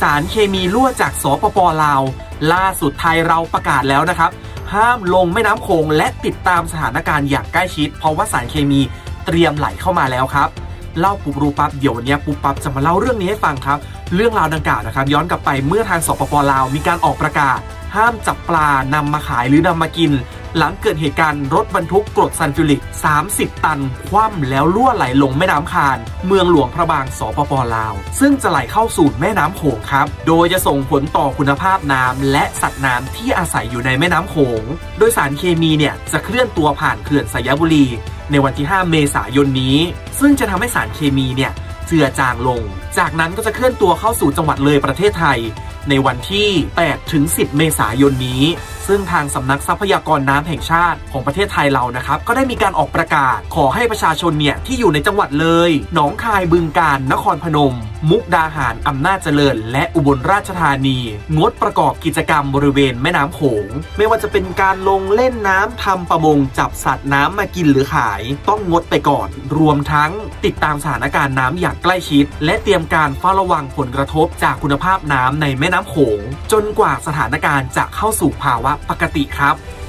ารเคมีรั่วจากสปป.ลาวล่าสุดไทยเราประกาศแล้วนะครับห้ามลงแม่น้ำโขงและติดตามสถานการณ์อย่างใกล้ชิดเพราะว่าสารเคมีเตรียมไหลเข้ามาแล้วครับเล่าปุ๊บรู้ปั๊บเดี๋ยววันนี้ปุ๊บปั๊บจะมาเล่าเรื่องนี้ให้ฟังครับเรื่องราวดังกล่าวนะครับย้อนกลับไปเมื่อทางสปป.ลาวมีการออกประกาศห้ามจับปลานำมาขายหรือนำมากินหลังเกิดเหตุการณ์รถบรรทุกกรดซัลฟิวริก30 ตันคว่ำแล้วรั่วไหลลงแม่น้ำคานเมืองหลวงพระบางสปป.ลาวซึ่งจะไหลเข้าสู่แม่น้ำโขงครับโดยจะส่งผลต่อคุณภาพน้ำและสัตว์น้ำที่อาศัยอยู่ในแม่น้ำโขงโดยสารเคมีเนี่ยจะเคลื่อนตัวผ่านเขื่อนสยบุรีในวันที่5 เมษายนนี้ซึ่งจะทำให้สารเคมีเนี่ยเจือจางลงจากนั้นก็จะเคลื่อนตัวเข้าสู่จังหวัดเลยประเทศไทยในวันที่8 ถึง 10 เมษายนนี้ซึ่งทางสำนักทรัพยากรน้ำแห่งชาติของประเทศไทยเรานะครับก็ได้มีการออกประกาศขอให้ประชาชนเนี่ยที่อยู่ในจังหวัดเลยหนองคายบึงกาฬนครพนมมุกดาหารอำนาจเจริญและอุบลราชธานีงดประกอบกิจกรรมบริเวณแม่น้ำโขงไม่ว่าจะเป็นการลงเล่นน้ำทำประมงจับสัตว์น้ำมากินหรือขายต้องงดไปก่อนรวมทั้งติดตามสถานการณ์น้ำอย่างใกล้ชิดและเตรียมการเฝ้าระวังผลกระทบจากคุณภาพน้ำในแม่น้ำโขงจนกว่าสถานการณ์จะเข้าสู่ภาวะปกติครับ